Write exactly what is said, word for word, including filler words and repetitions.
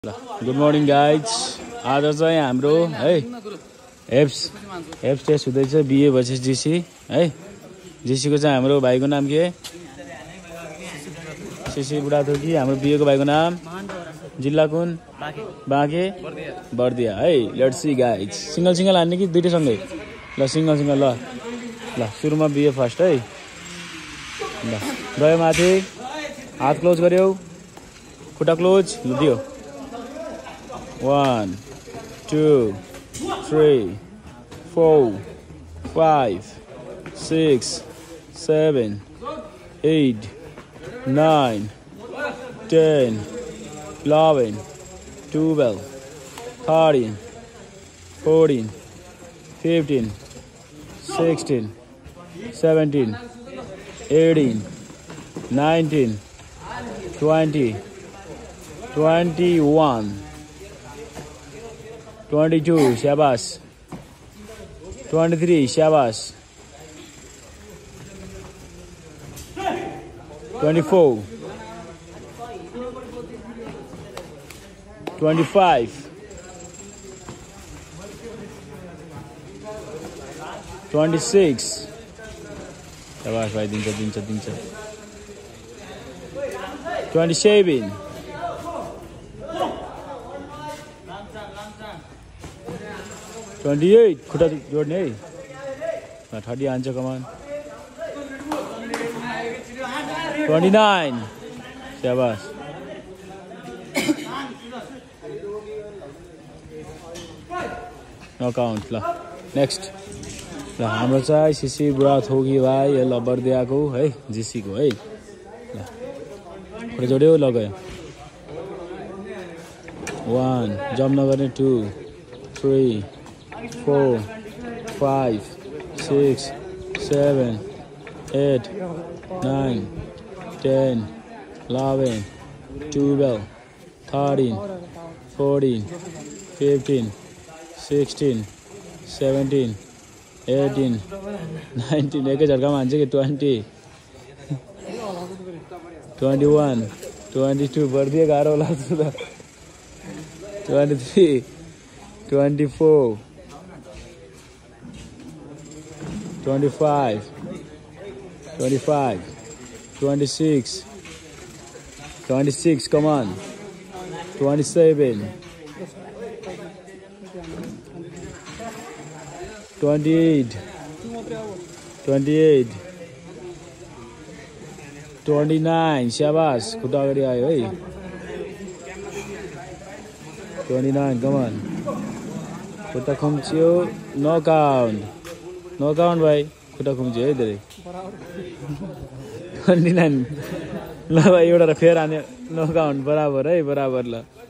Good morning guys. आज चाहिँ हाम्रो है हेप्स हेप्स टेस्ट हुँदैछ बिए भएपछि जिसी है। जिसीको चाहिँ हाम्रो भाइको नाम के सिसी बुढाथोकी। हाम्रो बिएको भाइको नाम जिल्ला कुन बाँके बर्दिया है। Let's see guys. Single single हान्ने कि दुइटै सँगै? ल सिंगल सिंगल ल ल सुरुमा बिए फर्स्ट है। ल गयो माथि, हात क्लोज गर्यो, खुट्टा क्लोज, ल दियो। One, two, three, four, five, six, seven, eight, nine, ten, eleven, twelve, thirteen, fourteen, fifteen, sixteen, seventeen, eighteen, nineteen, twenty, twenty-one. twenty-two, shabash. twenty-three, shabash. twenty-four. twenty-five. twenty-six. Shabash bhai, dincha dincha dincha. twenty-seven. twenty-eight, खुट्टा जोड्ने है। Thirty हान्छ कमान। twenty-nine, शाबाश। Knockout. ल next. ल हाम्रो चाहिँ सिसी बुढाथोकी भाइ ल बर्दियाको है, जिसीको है। ल खुट्टा जोड्यो, ल गयो। वान, जम्प नगर्ने। Two, three, four, five, six, seven, eight, nine, ten, eleven, twelve, thirteen, fourteen, fifteen, sixteen, seventeen, eighteen, nineteen. एक झटकामा हान्छ कि twenty, twenty-one, twenty-two. बर्दिया गाह्रो लाग्छ त। twenty-three, twenty-four, twenty-five, twenty-five, twenty-six, twenty-six, come on, twenty-seven, twenty-eight, twenty-eight, twenty-nine, shabash, खुट्टा अगाडि आयो है। twenty-nine, come on, खुट्टा खुम्च्यो, नकआउट नकआउट भाइ, खुट्टा खुम्च्यो है धेरै। twenty-nine, ल भाइ एउटा फेर हान्यो, नकआउट बराबर है, बराबर। ल